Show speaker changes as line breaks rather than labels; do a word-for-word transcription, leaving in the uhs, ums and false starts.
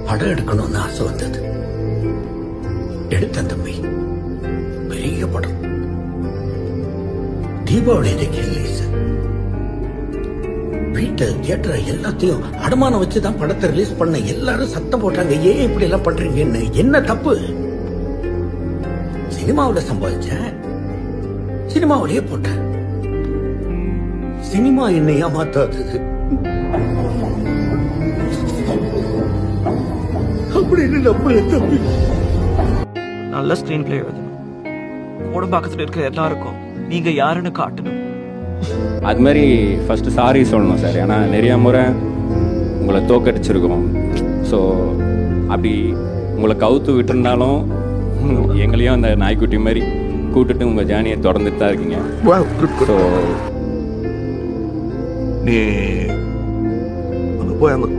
படம் எடுக்கணும்னு ஆசை வந்தது. எடுத்த தம்பி பெரிய படம். தீபாவளி அன்னைக்கு ரிலீஸ். வீட்டு தியேட்டர் எல்லாத்தையும் அடமானம் வச்சுதான் படத்தை ரிலீஸ் பண்ண. எல்லாரும் சத்தம் போட்டாங்க, ஏன் இப்படி எல்லாம் பண்றீங்கன்னு. என்ன தப்பு? சினிமாவில சம்பாதிச்சேன், சினிமாவிலேயே போட்டேன். சினிமா என்னை ஏமாத்தாதது அப்படின்னு நம்பல தம்பி.
நல்ல ஸ்கிரீன் பிளே எழுதணும். கூட பக்கத்துல இருக்கிற எல்லாருக்கும் நீங்க யாருன்னு காட்டணும்.
அது மாதிரி ஃபர்ஸ்ட் சாரி சொல்லணும் சார். ஏன்னா நிறைய முறை உங்களை தோக்கடிச்சிருக்கோம். ஸோ அப்படி உங்களை கவுத்து விட்டுருந்தாலும் எங்களையும் அந்த நாய்க்குட்டி மாதிரி கூட்டுட்டு உங்கள் ஜேர்னியை தொடர்ந்துட்டு தான் இருக்கீங்க.
ஸோ நீ அங்கே போய் அந்த